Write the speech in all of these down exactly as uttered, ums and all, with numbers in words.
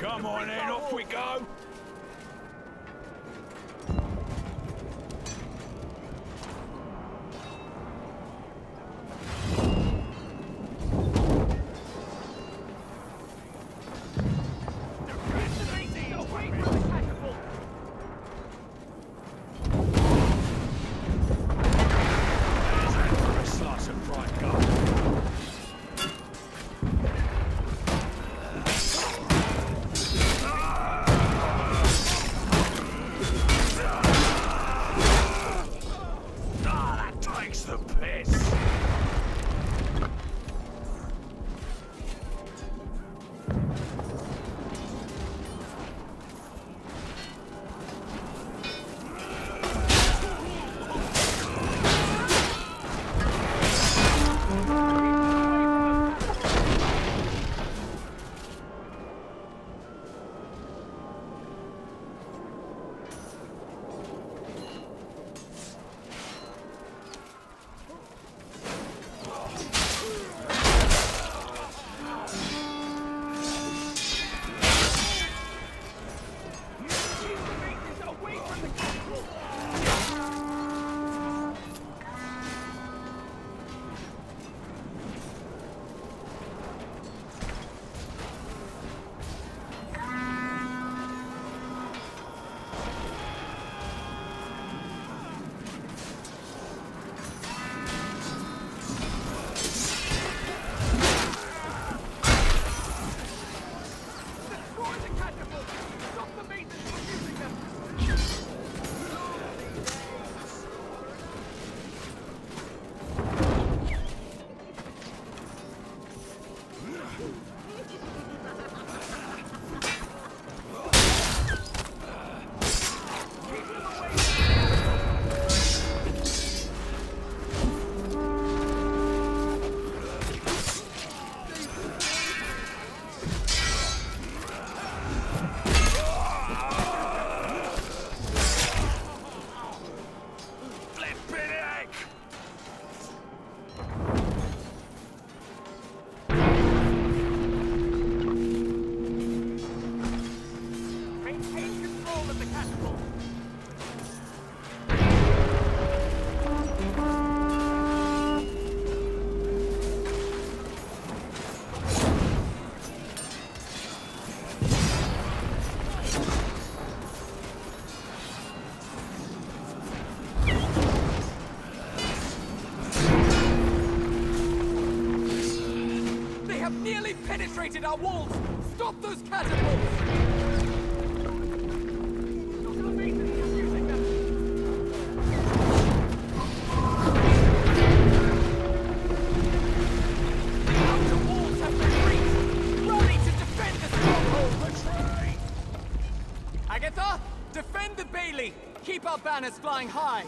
Come on then, off we go! Penetrated our walls! Stop those catapults! The outer walls have been breached! Rally to defend the stronghold! Betray! Agatha, defend the Bailey! Keep our banners flying high!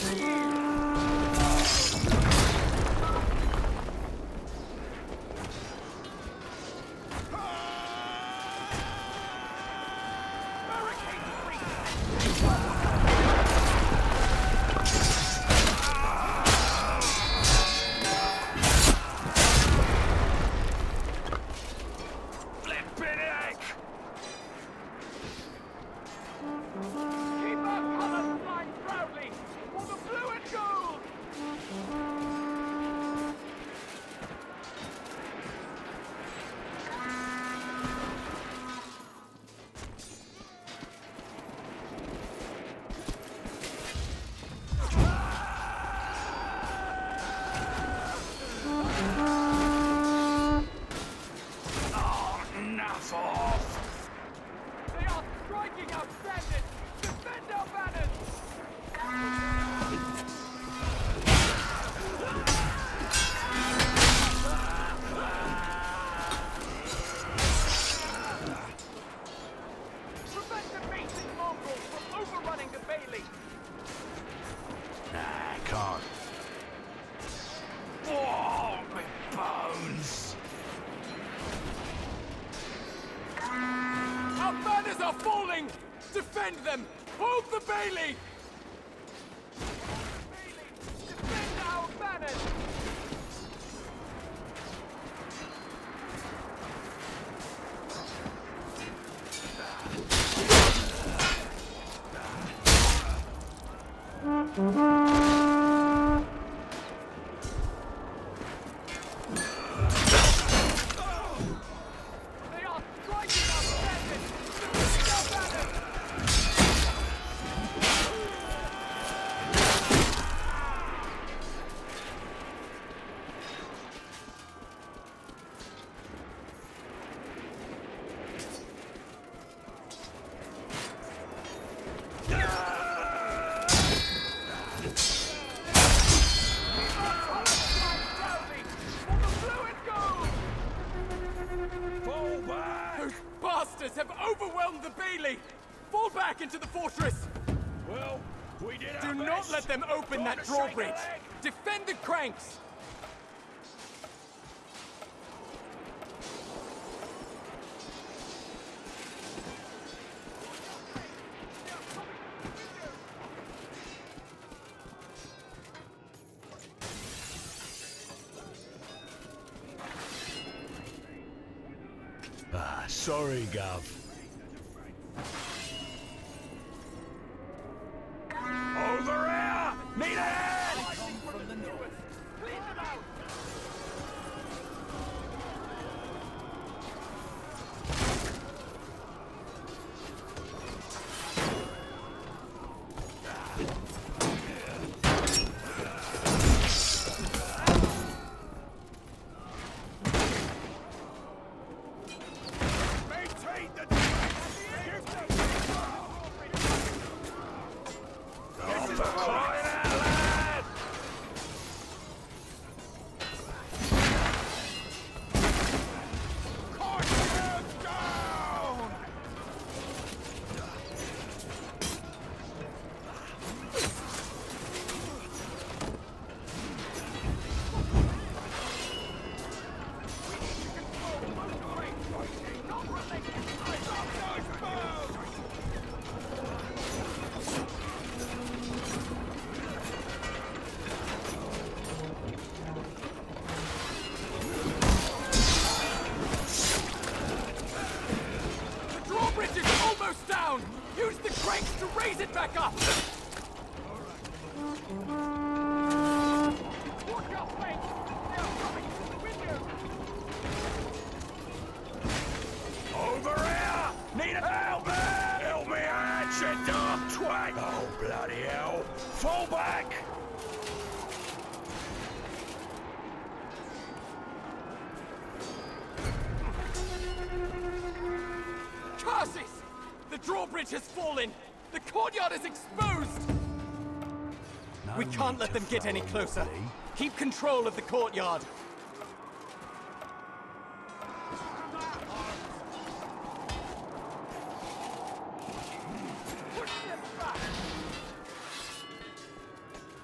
Defend them! Hold the Bailey! Bailey, defend our banners! They are striking our banners! Defend our banners! Have overwhelmed the Bailey! Fall back into the fortress! Well, we did Do our not best. let them open Trying that to shake a drawbridge! leg. Defend the cranks! Ah, sorry, Gov. Over here! Need a hand! From the north. Clean them out! Maintain the Oh, for crying out loud! Courtiers down! The drawbridge is almost down! Use the cranks to raise it back up! Watch your flanks! They are coming through the window! Over here! Need a help! Help me out, you dark twat! Oh, bloody hell! Fall back! Curses! The drawbridge has fallen! The courtyard is exposed! No We can't need let to them get any throw closer. away. Keep control of the courtyard. Push them back!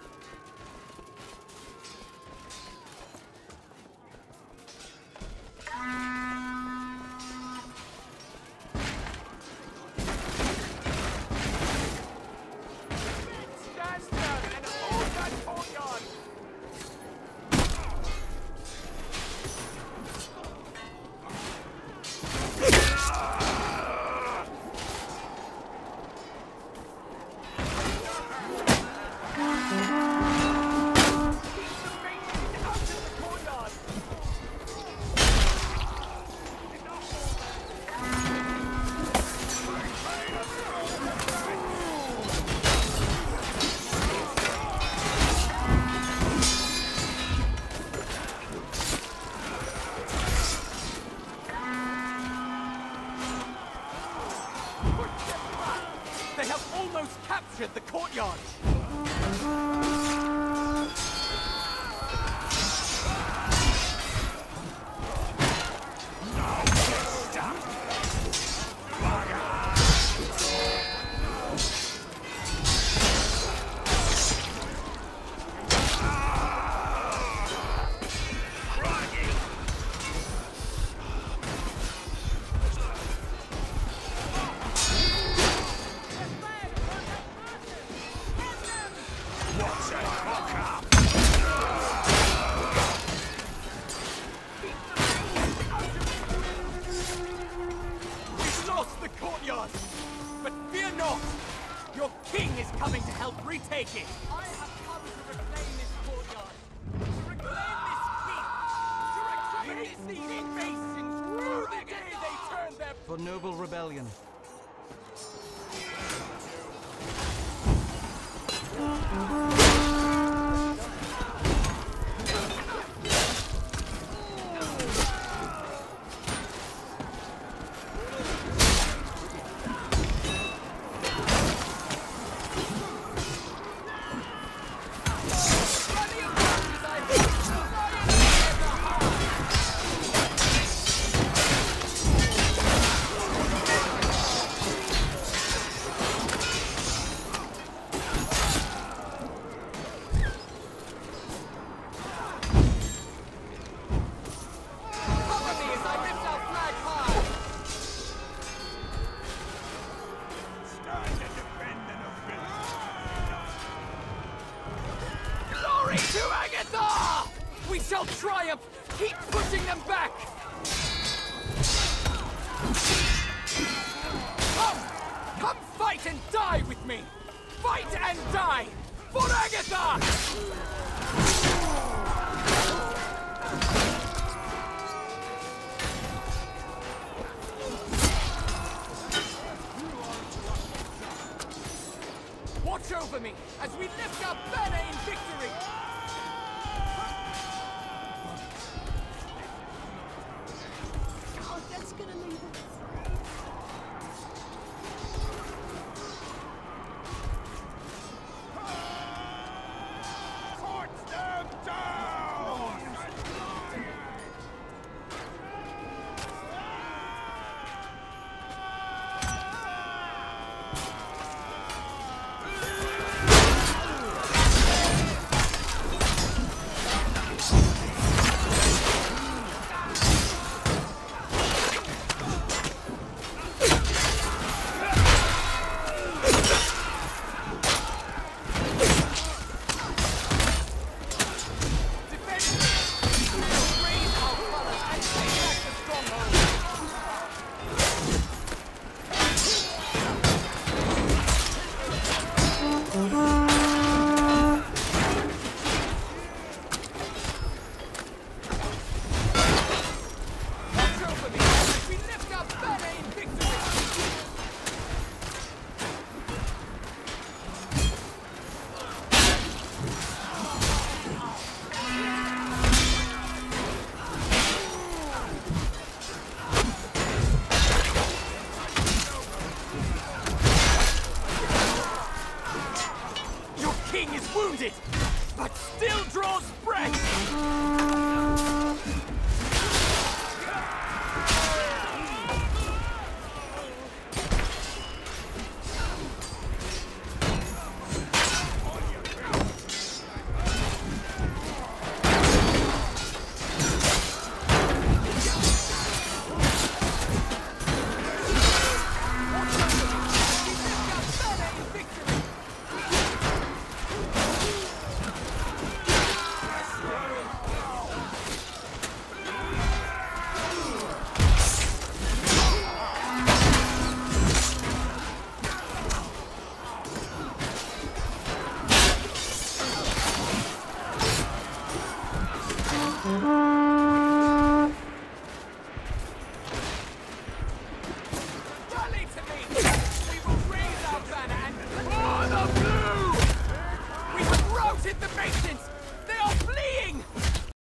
for noble rebellion. We shall triumph! Keep pushing them back! Come! Come fight and die with me! Fight and die! For Agatha! Watch over me as we lift our banner in victory! That's gonna leave it. Cut them down! Wounded, but still draws breath! The Masons!